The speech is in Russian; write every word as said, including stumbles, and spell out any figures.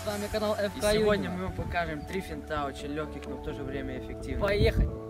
С вами канал ФК. И сегодня мы вам покажем три финта, очень легких, но в то же время эффективных. Поехали!